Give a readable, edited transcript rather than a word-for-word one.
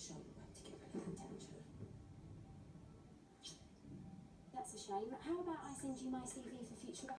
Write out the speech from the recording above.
show you where to get rid of that tension. That's a shame. How about I send you my CV for future